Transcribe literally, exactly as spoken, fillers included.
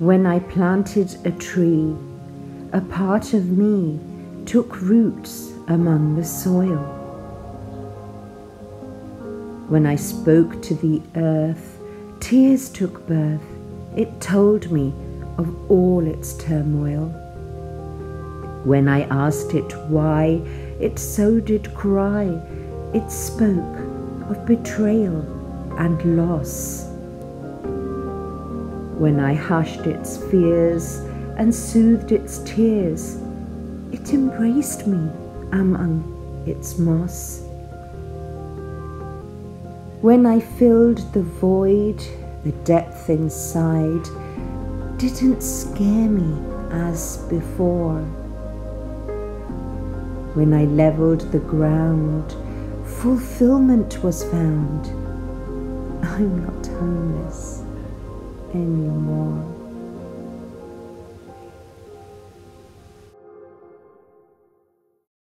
When I planted a tree, a part of me took roots among the soil. When I spoke to the earth, tears took birth. It told me of all its turmoil. When I asked it why, it so did cry. It spoke of betrayal and loss. When I hushed its fears and soothed its tears, it embraced me among its moss. When I filled the void, the depth inside didn't scare me as before. When I leveled the ground, fulfillment was found. I'm not homeless anymore.